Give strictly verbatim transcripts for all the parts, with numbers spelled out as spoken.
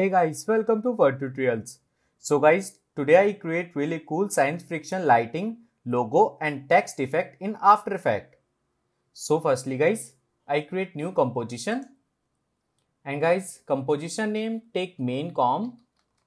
Hey guys, welcome to Word Tutorials. So guys, today I create really cool science fiction lighting, logo and text effect in After Effects. So firstly guys, I create new composition. And guys, composition name take main com.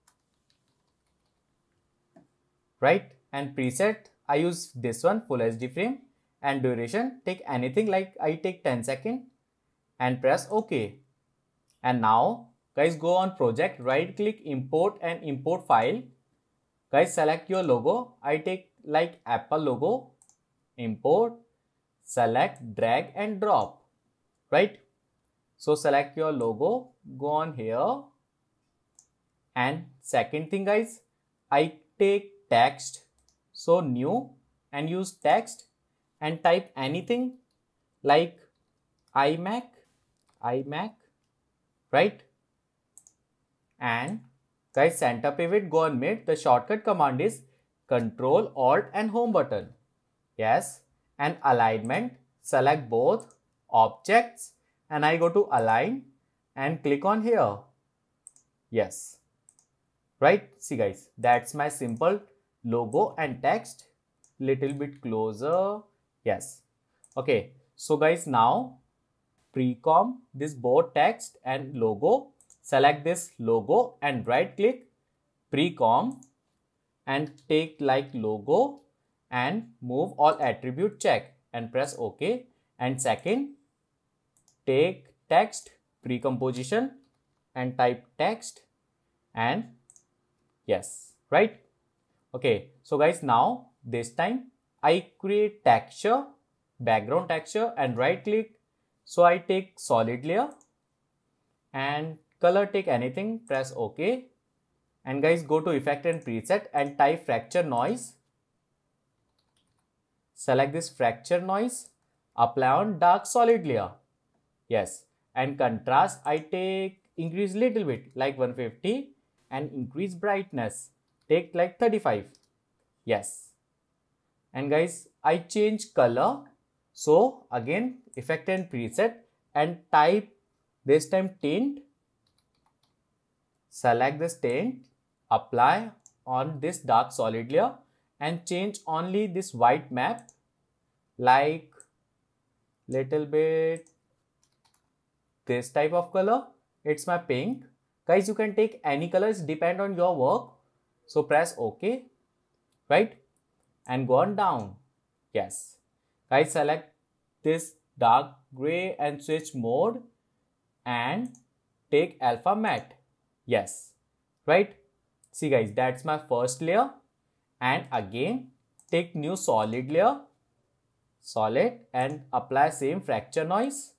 Right? And preset, I use this one full H D frame. And duration, take anything like I take ten seconds. And press OK. And now guys, go on project, right click, import and import file. Guys, select your logo. I take like Apple logo, import, select, drag and drop, right? So select your logo, go on here. And second thing guys, I take text. So new and use text and type anything like iMac, iMac, right? And guys, center pivot, go on mid. The shortcut command is Control Alt and Home button. Yes. And alignment, select both objects and I go to align and click on here. Yes. Right. See guys, that's my simple logo and text. Little bit closer. Yes. Okay. So guys, now pre-com this both text and logo. Select this logo and right click, pre-com and take like logo and move all attribute check and press OK. And second, take text, pre-composition and type text and yes, right? Okay, so guys, now this time I create texture, background texture and right click. So I take solid layer and color, take anything, press OK. And guys, go to effect and preset and type fracture noise. Select this fracture noise, apply on dark solid layer. Yes. And contrast, I take increase little bit like one fifty and increase brightness. Take like thirty-five. Yes. And guys, I change color. So again, effect and preset and type this time tint. Select this tint, apply on this dark solid layer and change only this white map like little bit this type of color. It's my pink. Guys, you can take any colors, depend on your work. So press OK, right? And go on down. Yes. Guys, select this dark gray and switch mode and take alpha matte. Yes, right? See guys, that's my first layer. And again, take new solid layer, solid and apply same fracture noise.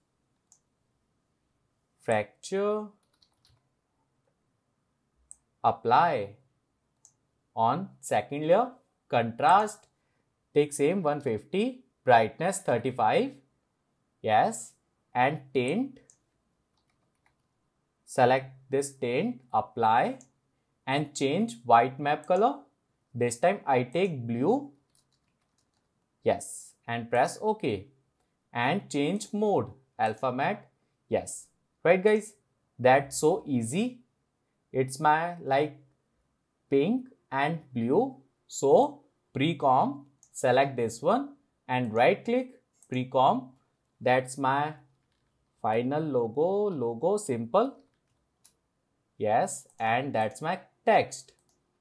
Fracture, apply on second layer, contrast, take same one fifty, brightness thirty-five. Yes, and tint. Select this tint, apply and change white map color. This time I take blue. Yes. And press OK. And change mode, alpha matte. Yes. Right guys. That's so easy. It's my like pink and blue. So pre-com, select this one and right click, pre-com. That's my final logo, logo simple. Yes, and that's my text.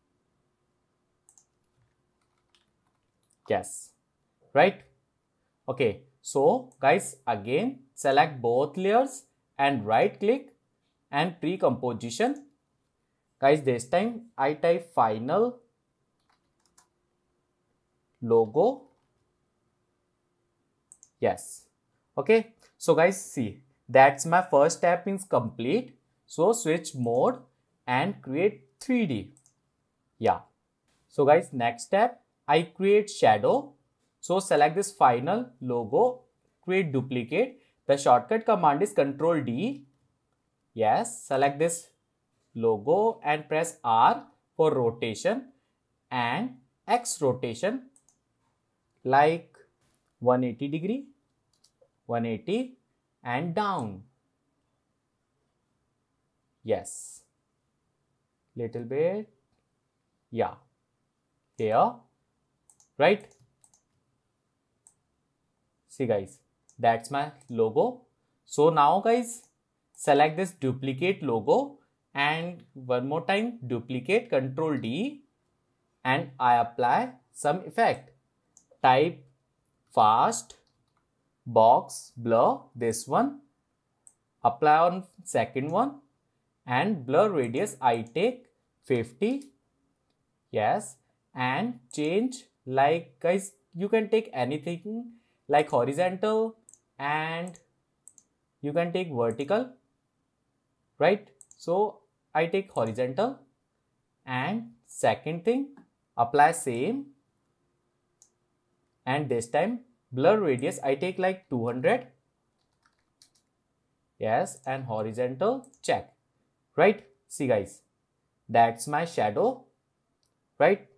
Yes, right? Okay, so guys, again, select both layers and right click and pre-composition. Guys, this time I type final logo. Yes. Okay, so guys, see, that's my first step is complete. So switch mode and create three D. Yeah. So guys, next step, I create shadow. So select this final logo, create duplicate. The shortcut command is Control D. Yes. Select this logo and press R for rotation and X rotation like one eighty degree, one eighty and down. Yes. little bit, yeah, here, right? See guys, that's my logo. So now guys, select this duplicate logo and one more time duplicate, control D, and I apply some effect. Type fast box blur, this one, apply on second one, and blur radius I take fifty, yes, and change, like guys, you can take anything like horizontal and you can take vertical, right? So I take horizontal, and second thing, apply same, and this time blur radius I take like two hundred, yes, and horizontal check, right? See guys, that's my shadow, right?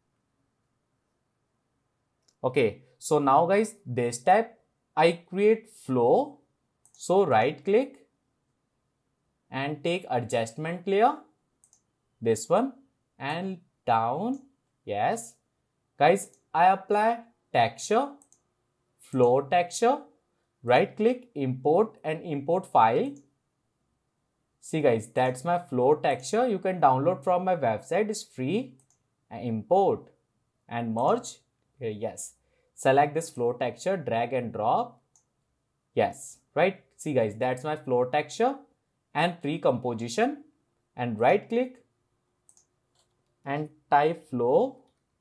Okay, so now guys, this step I create flow. So right click and take adjustment layer, this one, and down, yes. Guys, I apply texture, flow texture, right click, import and import file. See guys, that's my flow texture. You can download from my website, it's free. And import and merge here, yes. Select this flow texture, drag and drop, yes, right? See guys, that's my flow texture and pre-composition, and right click and type flow,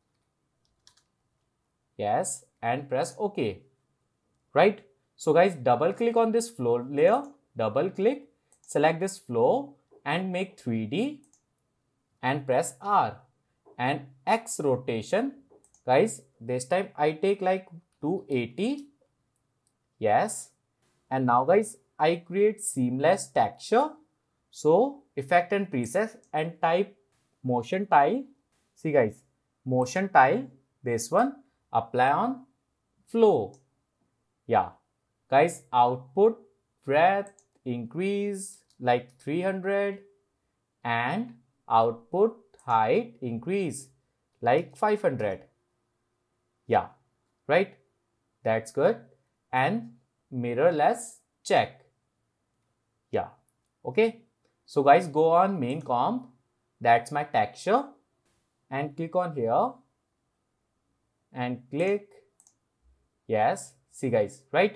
yes, and press OK, right? So guys, double click on this flow layer, double click, select this flow and make three D and press R and X rotation. Guys, this time I take like two eighty, yes. And now guys, I create seamless texture. So effect and preset and type motion tile. See guys, motion tile, this one, apply on flow. Yeah, guys, output breadth increase like three hundred and output height increase like five hundred. Yeah, right? That's good. And mirrorless check. Yeah, okay. So guys, go on main comp, that's my texture, and click on here and click, yes. See guys, right?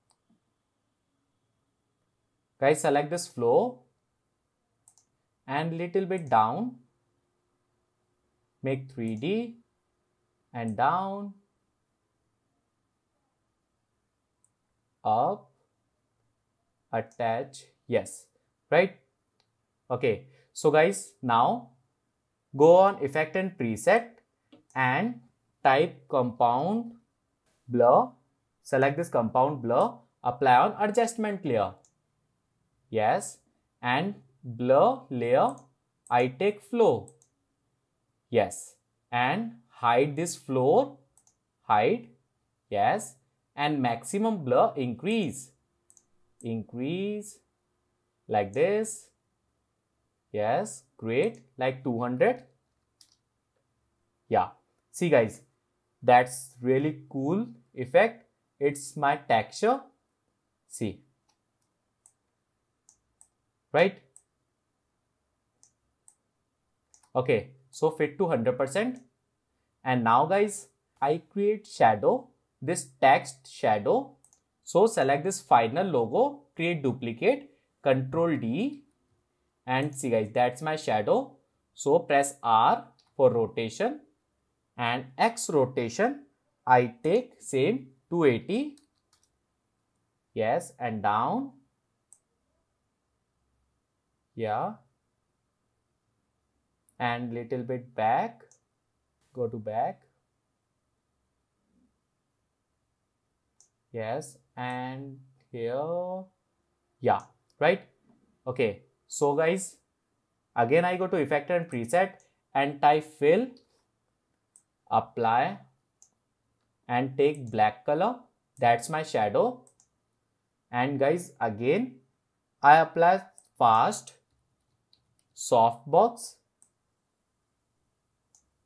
Guys, select this flow and little bit down, make three D and down, up, attach, yes, right? Okay, so guys, now go on effect and preset and type compound blur, select this compound blur, apply on adjustment layer, yes, and blur layer I take flow, yes, and hide this floor, hide, yes, and maximum blur increase, increase like this, yes, great, like two hundred. Yeah, see guys, that's really cool effect. It's my texture, see, right? Okay, so fit to one hundred percent. And now guys, I create shadow, this text shadow. So select this final logo, create duplicate, control D, and see guys, that's my shadow. So press R for rotation and X rotation I take same two eighty, yes, and down, yeah, and little bit back, go to back, yes, and here, yeah, right? Okay, so guys, again I go to effect and preset and type fill, apply and take black color, that's my shadow. And guys, again I apply fast softbox,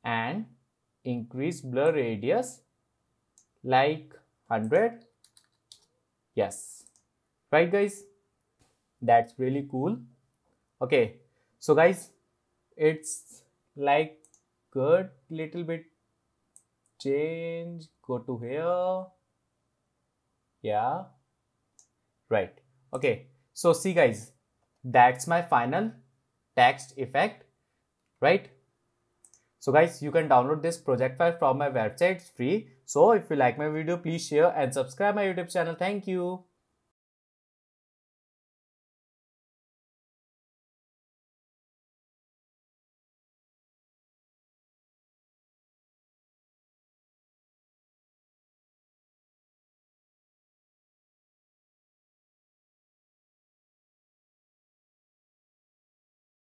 and increase blur radius like one hundred. Yes, right guys, that's really cool. Okay, so guys, it's like good, little bit change, go to here. Yeah, right. Okay, so see guys, that's my final text effect, right? So guys, you can download this project file from my website. It's free. So if you like my video, please share and subscribe my YouTube channel. Thank you.